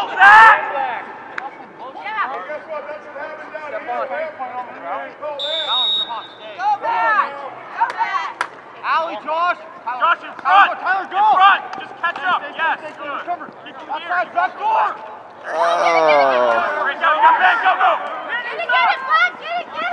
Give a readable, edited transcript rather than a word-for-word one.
back! Guess what? That's what happened down here. Go back! Go back! Allie, Josh! Josh in front! Tyler, go! In front! Just catch up! Yes, good. Outside, back door! Great job, you got Ben, go! Get it, Flex! Get it!